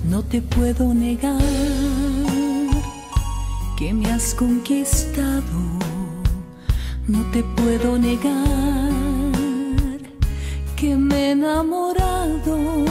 No te puedo negar que me has conquistado. No te puedo negar que me he enamorado.